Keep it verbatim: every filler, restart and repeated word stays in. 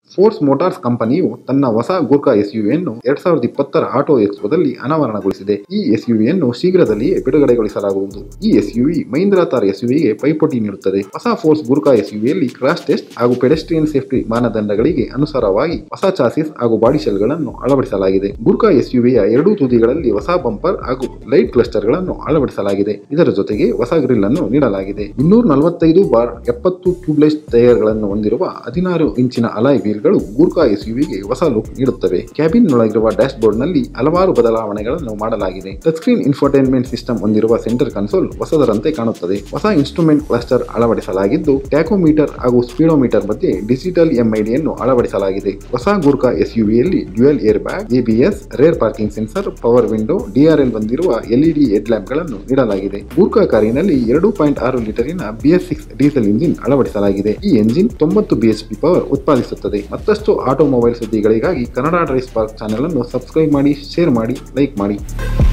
Force motors ಕಂಪನಿಯು ತನ್ನ ಹೊಸ ಗೂರ್ಖಾ ಎಸ್ಯುವಿಯನ್ನು ಎರಡ್ ಸಾವಿರದ ಇಪ್ಪತ್ತರ ಆಟೋ ಎಕ್ಸ್ಪೋದಲ್ಲಿ ಅನಾವರಣಗೊಳಿಸಿದೆ. ಈ ಎಸ್ಯುವಿಯನ್ನು ಶೀಘ್ರದಲ್ಲಿಯೇ ಬಿಡುಗಡೆಗೊಳಿಸಲಾಗುವುದು. ಈ ಎಸ್ಯುವಿ ಮಹೀಂದ್ರಾ ಥಾರ್ ಎಸ್ಯುವಿಗೆ ಪೈಪೋಟಿ ನೀಡುತ್ತದೆ. ಹೊಸ ಫೋರ್ಸ್ ಗೂರ್ಖಾ ಎಸ್ಯುವಿಯಲ್ಲಿ ಕ್ರಾಶ್ ಟೆಸ್ಟ್ ಹಾಗೂ ಪೆಡೆಸ್ಟ್ರಿಯನ್ ಸೇಫ್ಟಿ ಮಾನದಂಡಗಳಿಗೆ ಅನುಸಾರವಾಗಿ ಹೊಸ ಚಾಸಿಸ್ ಹಾಗೂ ಬಾಡಿ ಶೆಲ್ಗಳನ್ನು ಅಳವಡಿಸಲಾಗಿದೆ. ಗೂರ್ಖಾ ಎಸ್ಯುವಿಯ ಎರಡೂ ತುದಿಗಳಲ್ಲಿ ಹೊಸ ಬಂಪರ್ ಹಾಗೂ ಲೈಟ್ ಕ್ಲಸ್ಟರ್ಗಳನ್ನು ಅಳವಡಿಸಲಾಗಿದೆ. ಇದರ ಜೊತೆಗೆ ಹೊಸ ಗ್ರಿಲ್ ಅನ್ನು ನೀಡಲಾಗಿದೆ. ಇನ್ನೂರ ನಲವತ್ತೈದು ಬಾರ್ ಎಪ್ಪತ್ತು ಟ್ಯೂಬ್ಲೆಸ್ ಟೈರ್ಗಳನ್ನು ಹೊಂದಿರುವ ಹದಿನಾರು ಇಂಚಿನ ಅಲಾಯ್ ವೀಲ್ ಗಳು ಗೂರ್ಖಾ ಎಸ್ಯುವಿಗೆ ಹೊಸ ಲುಕ್ ನೀಡುತ್ತವೆ. ಕ್ಯಾಬಿನ್ ನೊಳಗಿರುವ ಡ್ಯಾಶ್ ಬೋರ್ಡ್ ನಲ್ಲಿ ಹಲವಾರು ಬದಲಾವಣೆಗಳನ್ನು ಮಾಡಲಾಗಿದೆ. ಟಚ್ ಸ್ಕ್ರೀನ್ ಇನ್ಫೋಟೈನ್ಮೆಂಟ್ ಸಿಸ್ಟಮ್ ಹೊಂದಿರುವ ಸೆಂಟರ್ ಕನ್ಸೋಲ್ ಹೊಸದರಂತೆ ಕಾಣುತ್ತದೆ. ಹೊಸ ಇನ್ಸ್ಟ್ರೂಮೆಂಟ್ ಕ್ಲಸ್ಟರ್ ಅಳವಡಿಸಲಾಗಿದ್ದು ಟ್ಯಾಕೋಮೀಟರ್ ಹಾಗೂ ಸ್ಪೀಡೋಮೀಟರ್ ಮಧ್ಯೆ ಡಿಜಿಟಲ್ ಎಂಐಡಿಯನ್ನು ಅಳವಡಿಸಲಾಗಿದೆ. ಹೊಸ ಗೂರ್ಖಾ ಎಸ್ಯುವಿಯಲ್ಲಿ dual air bag, ABS, rear parking sensor, power window, DRL ಹೊಂದಿರುವ ಎಲ್ಇಡಿ ಹೆಡ್ ಲ್ಯಾಂಪ್ ಗಳನ್ನು ನೀಡಲಾಗಿದೆ. ಗೂರ್ಖಾ ಕಾರಿನಲ್ಲಿ ಎರಡು ಪಾಯಿಂಟ್ ಆರು ಲೀಟರಿನ ಬಿಎಸ್ ಸಿಕ್ಸ್ ಡೀಸೆಲ್ ಇಂಜಿನ್ ಅಳವಡಿಸಲಾಗಿದೆ. ಈ ಎಂಜಿನ್ ತೊಂಬತ್ತು ಬಿಎಚ್ಪಿ ಪವರ್ ಉತ್ಪಾದಿಸುತ್ತದೆ. ಮತ್ತಷ್ಟು ಆಟೋಮೊಬೈಲ್ ಸುದ್ದಿಗಳಿಗಾಗಿ ಕನ್ನಡ ಡ್ರೈವ್ ಸ್ಪಾರ್ಕ್ ಚಾನೆಲ್ ಅನ್ನು ಸಬ್ಸ್ಕ್ರೈಬ್ ಮಾಡಿ, ಶೇರ್ ಮಾಡಿ, ಲೈಕ್ ಮಾಡಿ.